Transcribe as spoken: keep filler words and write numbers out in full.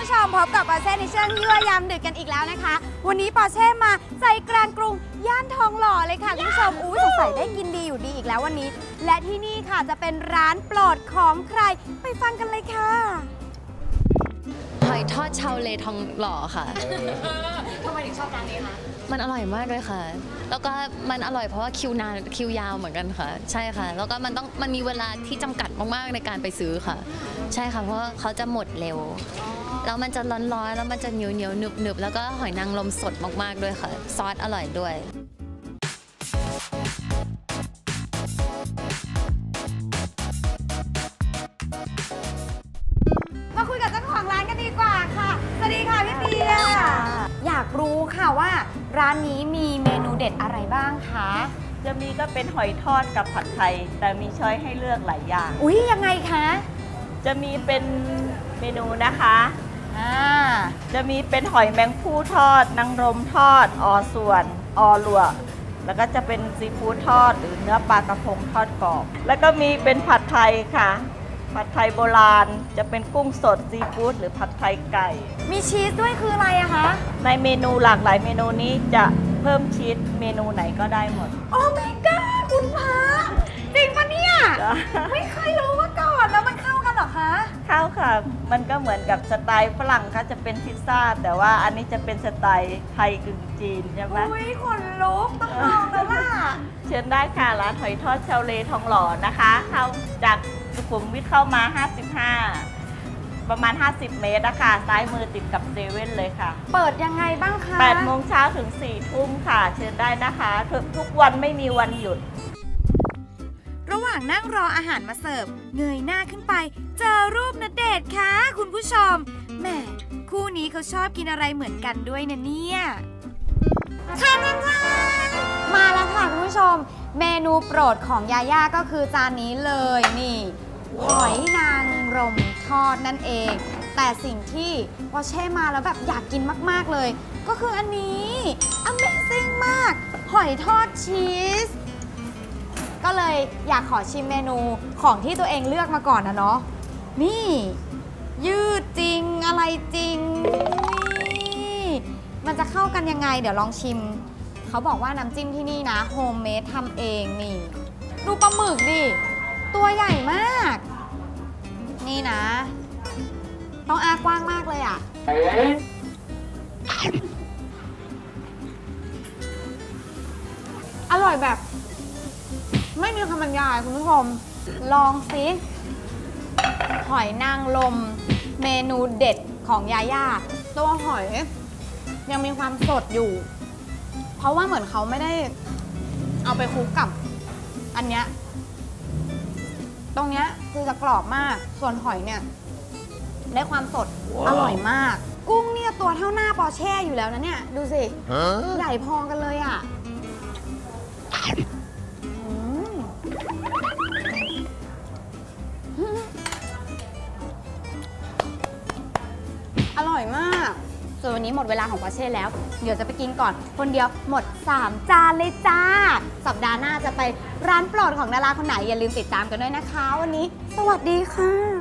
ผู้ชมพบกับปอร์เช่ในช่วงยั่วยามดึกกันอีกแล้วนะคะวันนี้ปอร์เช่มาใจกลางกรุงย่านทองหล่อเลยค่ะคุณผู้ชมอู้สงสัยได้กินดีอยู่ดีอีกแล้ววันนี้และที่นี่ค่ะจะเป็นร้านโปรดของใครไปฟังกันเลยค่ะหอยทอดชาวเลทองหล่อค่ะทำไมถึงชอบร้านนี้คะมันอร่อยมากเลยค่ะแล้วก็มันอร่อยเพราะว่าคิวนานคิวยาวเหมือนกันค่ะใช่ค่ะแล้วก็มันต้องมันมีเวลาที่จำกัดมากๆในการไปซื้อค่ะใช่ค่ะเพราะเขาจะหมดเร็วแล้วมันจะร้อนๆแล้วมันจะเหนียวเหนียวหนึบหนึบแล้วก็หอยนางรมสดมากๆด้วยค่ะซอสอร่อยด้วยมาคุยกับเจ้าของร้านกันดีกว่าค่ะสวัสดีค่ะพี่เปียอยากรู้ค่ะว่าร้านนี้มีเมนูเด็ดอะไรบ้างคะจะมีก็เป็นหอยทอดกับผัดไทยแต่มีช้อยให้เลือกหลายอย่างอุ๊ยยังไงคะจะมีเป็นเมนูนะคะอ่าจะมีเป็นหอยแมงภู่ทอดนางรมทอดออส่วนออลวกแล้วก็จะเป็นซีฟู้ดทอดหรือเนื้อปลากระพงทอดกรอบแล้วก็มีเป็นผัดไทยค่ะผัดไทยโบราณจะเป็นกุ้งสดซีฟู้ดหรือผัดไทยไก่มีชีสด้วยคืออะไรอะคะในเมนูหลากหลายเมนูนี้จะเพิ่มชีสเมนูไหนก็ได้หมดโอ้ my god คุณพระจริงปะเนี่ยไม่เคยรู้มาก่อนแล้วมันเข้ากันเหรอคะเข้าค่ะมันก็เหมือนกับสไตล์ฝรั่งค่ะจะเป็นพิซซ่าแต่ว่าอันนี้จะเป็นสไตล์ไทยกึ่งจีนใช่ไหมอุ้ยขนลุกต้องลองแล้วล่ะเชิญได้ค่ะร้านหอยทอดชาวเลทองหล่อนะคะเข้าจากสุขุมวิทเข้ามาห้าสิบห้าประมาณห้าสิบเมตรนะคะซ้ายมือติดกับเซเว่นเลยค่ะเปิดยังไงบ้างคะแปดโมงเช้าถึงสี่ทุ่มค่ะเชิญได้นะคะทุกวันไม่มีวันหยุดระหว่างนั่งรออาหารมาเสิร์ฟเงยหน้าขึ้นไปเจอรูปณเดชน์ค่ะคุณผู้ชมแหมคู่นี้เขาชอบกินอะไรเหมือนกันด้วยนะเนี่ยค่ะนั่นค่ะมาแล้วค่ะคุณผู้ชมเมนูโปรดของยาย่าก็คือจานนี้เลยนี่หอยนางรมทอดนั่นเองแต่สิ่งที่พอเช่มาแล้วแบบอยากกินมากๆเลยก็คืออันนี้ Amazing มากหอยทอดชีสก็เลยอยากขอชิมเมนูของที่ตัวเองเลือกมาก่อนนะเนาะนี่ยืดจริงอะไรจริงนี่มันจะเข้ากันยังไงเดี๋ยวลองชิมเขาบอกว่าน้ำจิ้มที่นี่นะโฮมเมดทำเองนี่ดูปลาหมึกดิตัวใหญ่มากนี่นะต้องอากว้างมากเลยอ่ะอร่อยแบบไม่มีคำบรรยายคุณผู้ชมลองสิหอยนางรมเมนูเด็ดของยาย่าตัวหอยยังมีความสดอยู่เพราะว่าเหมือนเขาไม่ได้เอาไปคลุกกับอันเนี้ยตรงเนี้ยคือจะกรอบมากส่วนหอยเนี่ยได้ความสด wow. อร่อยมากกุ้งเนี่ยตัวเท่าหน้าปอร์เช่อยู่แล้วนะเนี่ยดูสิ huh? ใหญ่พอกันเลยอ่ะอร่อยมากส่วนวันนี้หมดเวลาของปอร์เช่แล้วเดี๋ยวจะไปกินก่อนคนเดียวหมดสามจานเลยจ้าสัปดาห์หน้าจะไปร้านโปรดของดาราคนไหนอย่าลืมติดตามกันด้วยนะคะวันนี้สวัสดีค่ะ